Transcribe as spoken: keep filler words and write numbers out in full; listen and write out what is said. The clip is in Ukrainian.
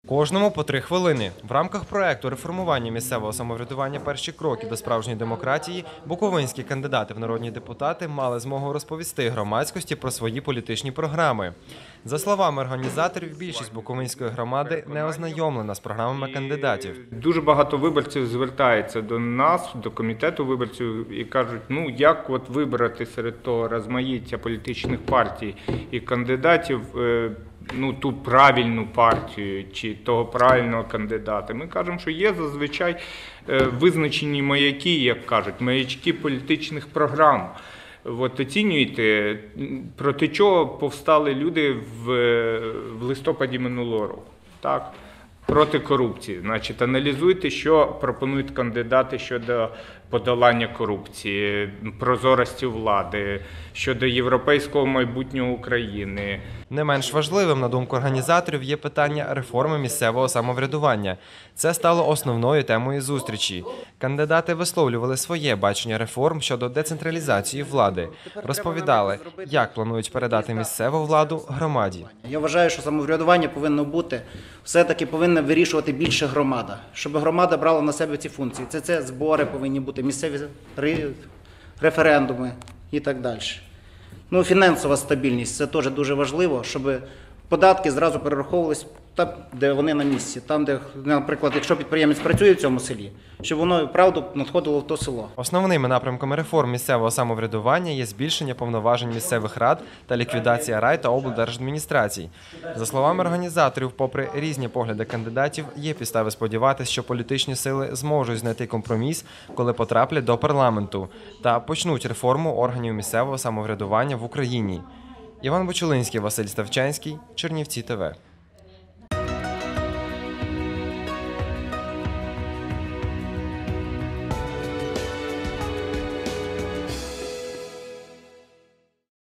Кожному по три хвилини. В рамках проекту реформування місцевого самоврядування «Перші кроки до справжньої демократії» буковинські кандидати в народні депутати мали змогу розповісти громадськості про свої політичні програми. За словами організаторів, більшість буковинської громади не ознайомлена з програмами кандидатів. Дуже багато виборців звертається до нас, до комітету виборців і кажуть, ну як от вибрати серед того розмаїття політичних партій і кандидатів, ну, ту правильну партію чи того правильного кандидата. Ми кажемо, що є зазвичай визначені маяки, як кажуть, маячки політичних програм. От оцінюйте, проти чого повстали люди в, в листопаді минулого року. Так? Проти корупції. Значить, аналізуйте, що пропонують кандидати щодо подолання корупції, прозорості влади, щодо європейського майбутнього України. Не менш важливим, на думку організаторів, є питання реформи місцевого самоврядування. Це стало основною темою зустрічі. Кандидати висловлювали своє бачення реформ щодо децентралізації влади. Розповідали, як планують передати місцеву владу громаді. Я вважаю, що самоврядування повинно бути, все-таки повинна вирішувати більше громада, щоб громада брала на себе ці функції. Це, це збори повинні бути, місцеві референдуми і так далі. Ну, фінансова стабільність – це теж дуже важливо, щоб податки зразу перераховувалися там, де вони на місці. Там, де, наприклад, якщо підприємець працює в цьому селі, щоб воно, правду, надходило в то село. Основними напрямками реформ місцевого самоврядування є збільшення повноважень місцевих рад та ліквідація рай та облдержадміністрацій. За словами організаторів, попри різні погляди кандидатів, є підстави сподіватися, що політичні сили зможуть знайти компроміс, коли потраплять до парламенту, та почнуть реформу органів місцевого самоврядування в Україні. Іван Бочулинський, Василь Ставчанський, Чернівці ТВ.